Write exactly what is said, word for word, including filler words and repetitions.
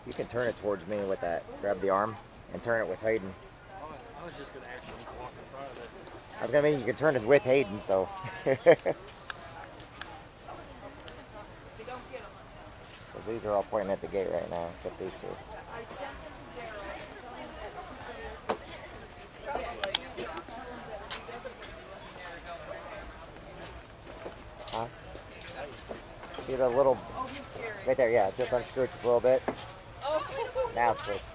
You can turn it towards me with that. Grab the arm and turn it with Hayden. I was, I was just going to actually walk in front of it. I was going to mean you can turn it with Hayden, so. Because these are all pointing at the gate right now, except these two. Huh? See the little, right there, yeah, just unscrew it just a little bit. Now it's supposed to.